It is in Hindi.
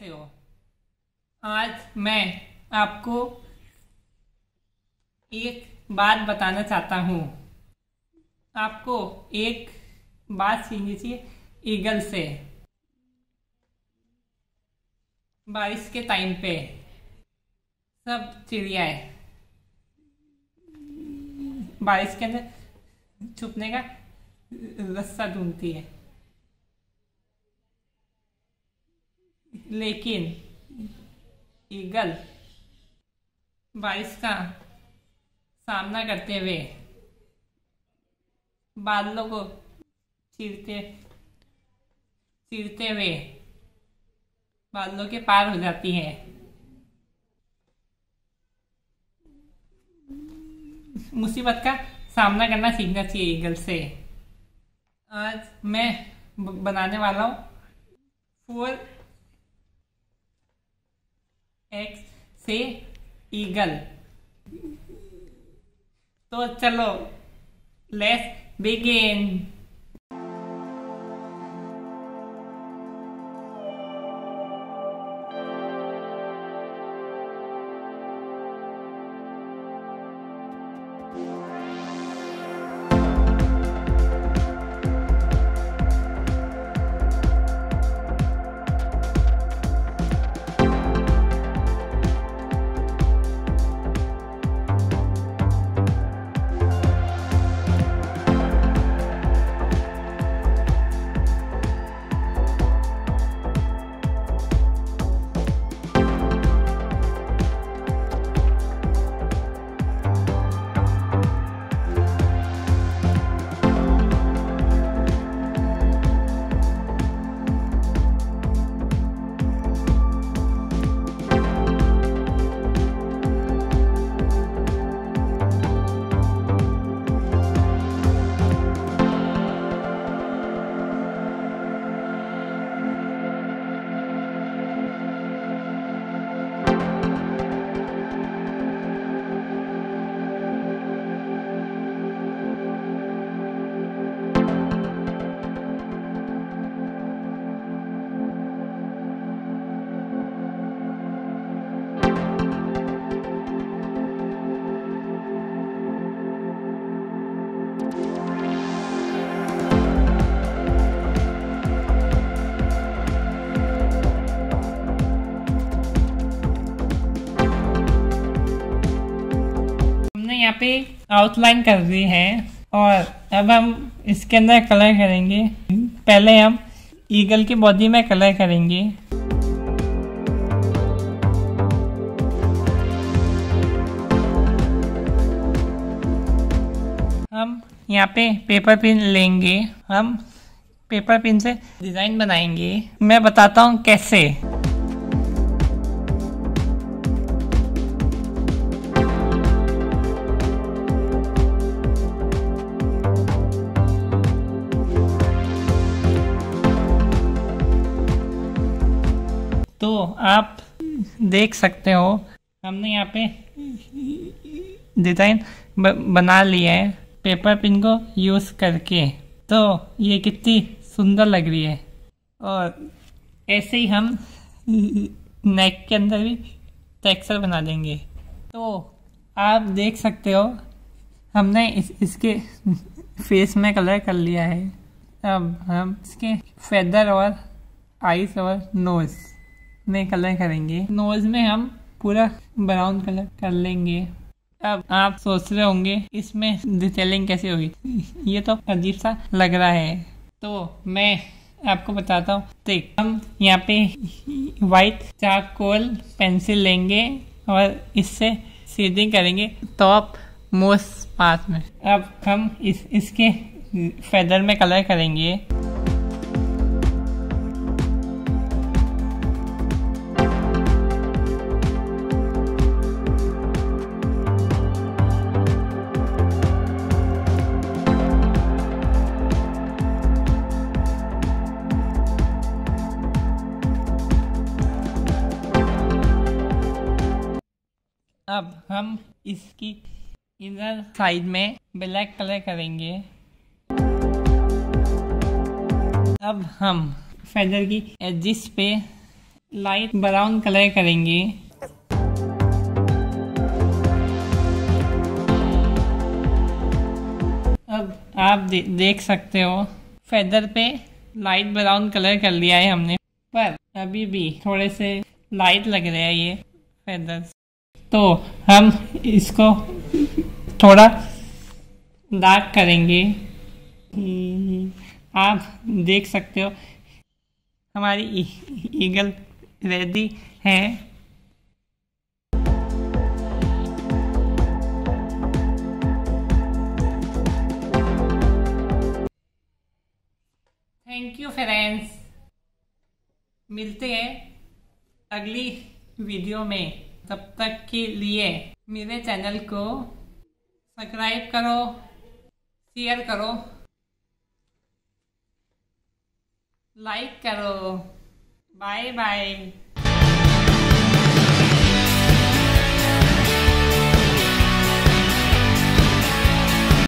कैसे हो। आज मैं आपको एक बात बताना चाहता हूँ। आपको एक बात सीखनी चाहिए ईगल से। बारिश के टाइम पे सब चिड़ियाएँ बारिश के अंदर छुपने का रास्ता ढूंढती है, लेकिन ईगल बारिश का सामना करते हुए बादलों को चीरते चीरते हुए बादलों के पार हो जाती है। मुसीबत का सामना करना सीखना चाहिए ईगल से। आज मैं बनाने वाला हूँ 4x से ईगल। तो चलो लेट्स बिगिन। यहाँ पे आउटलाइन कर दी है और अब हम इसके अंदर कलर करेंगे। पहले हम ईगल की बॉडी में कलर करेंगे। हम यहाँ पे पेपर पिन लेंगे। हम पेपर पिन से डिजाइन बनाएंगे। मैं बताता हूँ कैसे। तो आप देख सकते हो हमने यहाँ पे डिज़ाइन बना लिया है पेपर पिन को यूज़ करके। तो ये कितनी सुंदर लग रही है। और ऐसे ही हम नेक के अंदर भी टेक्सचर बना देंगे। तो आप देख सकते हो हमने इसके फेस में कलर कर लिया है। अब हम इसके फेदर और आईज और नोज़ में कलर करेंगे। नोज में हम पूरा ब्राउन कलर कर लेंगे। अब आप सोच रहे होंगे इसमें डिटेलिंग कैसे होगी, ये तो अजीब सा लग रहा है। तो मैं आपको बताता हूँ। देख, हम यहाँ पे वाइट चारकोल पेंसिल लेंगे और इससे शेडिंग करेंगे टॉप मोस्ट पार्ट में। अब हम इसके फेदर में कलर करेंगे। अब हम इसकी इधर साइड में ब्लैक कलर करेंगे। अब हम फेदर की एजिस पे लाइट ब्राउन कलर करेंगे। अब आप देख सकते हो फेदर पे लाइट ब्राउन कलर कर लिया है हमने, पर अभी भी थोड़े से लाइट लग रहे हैं ये फेदर्स, तो हम इसको थोड़ा डार्क करेंगे। आप देख सकते हो हमारी ईगल रेडी है। थैंक यू फ्रेंड्स, मिलते हैं अगली वीडियो में। तब तक के लिए मेरे चैनल को सब्सक्राइब करो, शेयर करो, लाइक करो। Bye bye.